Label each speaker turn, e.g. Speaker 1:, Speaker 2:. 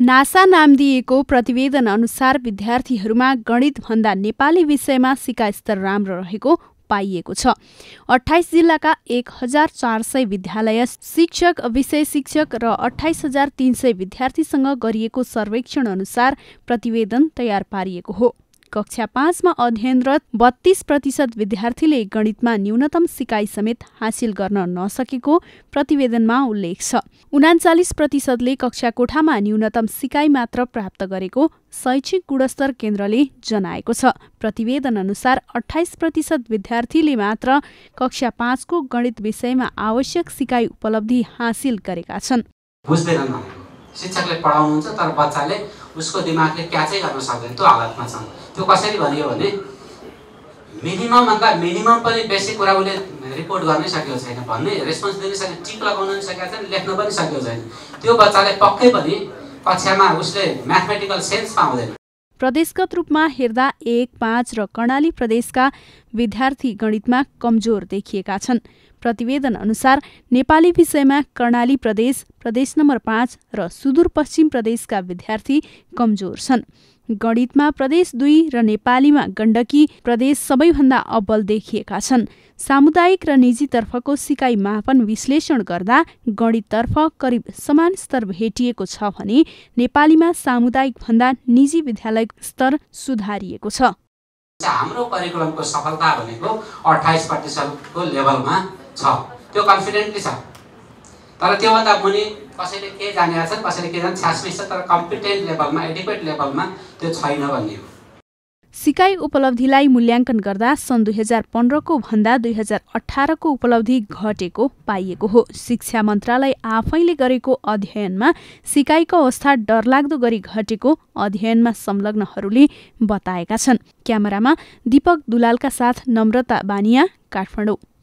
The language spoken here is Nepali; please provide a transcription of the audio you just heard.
Speaker 1: नासा नाम दिएको प्रतिवेदन अनुसार विद्यार्थीहरूमा गणितभन्दा नेपाली विषयमा सिकाइ स्तर राम्रो रहेको पाइएको छ। 28 जिल्लाका 1400 विद्यालय शिक्षक, विषय शिक्षक र 28,300 विद्यार्थीसँग गरिएको सर्वेक्षण अनुसार प्रतिवेदन तयार पारिएको हो। कक्षा 5 मा अध्ययनरत 32% विद्यार्थीले गणितमा न्यूनतम सिकाइ समेत हासिल गर्न नसकेको प्रतिवेदनमा उल्लेख छ। 39% कक्षा कोठामा न्यूनतम सिकाइ मात्र प्राप्त गरेको शैक्षिक गुणस्तर केन्द्रले जनाएको छ। प्रतिवेदन अनुसार 28% विद्यार्थीले मात्र कक्षा 5 को गणित विषयमा आवश्यक सिकाइ उपलब्धि हासिल गरेका छन्।
Speaker 2: शिक्षकले पढाउनुहुन्छ तर बच्चाले उसको दिमागले क्याचै गर्न सक्दैन, त्यो हालतमा छ। त्यो कसरी भनियो भने मिनिमम पनि बेसिक कुरा उसले रिपोर्ट गर्नै सकेको छैन, भन्ने रेस्पोन्स दिनै सकेन, टिक लगाउन पनि सकेको छैन, लेख्न पनि सकेको छैन। त्यो बच्चाले पक्कै पनि कक्षामा उसले म्याथमेटिकल सेन्स पाउँदैन।
Speaker 1: प्रदेशगत रूपमा हेर्दा 1, 5 र कर्णाली प्रदेशका विद्यार्थी गणितमा कमजोर देखिएका छन्। प्रतिवेदन अनुसार नेपाली विषयमा कर्णाली प्रदेश, प्रदेश नम्बर 5 र सुदूरपश्चिम प्रदेशका विद्यार्थी कमजोर छन्। गणितमा प्रदेश 2 र नेपालीमा गण्डकी प्रदेश सबैभन्दा अब्बल देखिएका छन्। सामुदायिक र निजीतर्फको सिकाइ मापन विश्लेषण गर्दा गणिततर्फ करिब समान स्तर भेटिएको छ भने नेपालीमा सामुदायिक भन्दा निजी विद्यालय स्तर सुधारिएको छ।
Speaker 2: हाम्रो करिकुलमको सफलता भनेको 28% को लेभलमा छ, त्यो कन्फिडेन्टली छ। तर त्योभन्दा मुनि कसैले के जानेका छन्, कसैले के जान्छ छासमिस छ, तर कम्पिटेन्ट लेभलमा, एडिक्वेट लेभलमा त्यो छैन भन्ने हो।
Speaker 1: सिकाइ उपलब्धिलाई मूल्याङ्कन गर्दा सन् 2015 को भन्दा 2018 को उपलब्धि घटेको पाइएको हो। शिक्षा मन्त्रालय आफैले गरेको अध्ययनमा सिकाइको अवस्था डरलाग्दो गरी घटेको अध्ययनमा संलग्नहरूले बताएका छन्। क्यामेरामा दीपक दुलालका साथ नम्रता बानिया, काठमाडौँ।